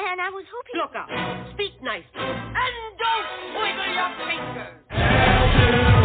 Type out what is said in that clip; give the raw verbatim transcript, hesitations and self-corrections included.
and I was hoping... Look out. Speak nicely. And don't wiggle your fingers.